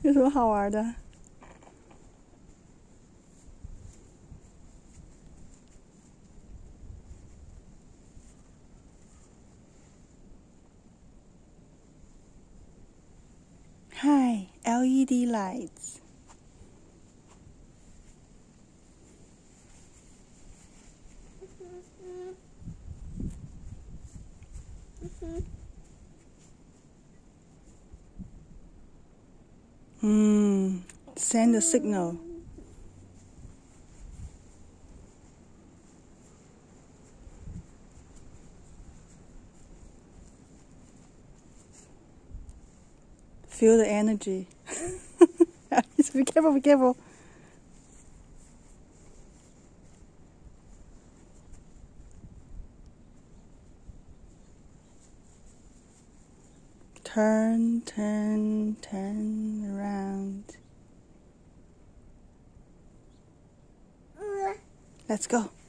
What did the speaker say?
有什么好玩的？Hi, LED lights. Send a signal. Feel the energy. Be careful, be careful. Turn, turn, turn around. Let's go.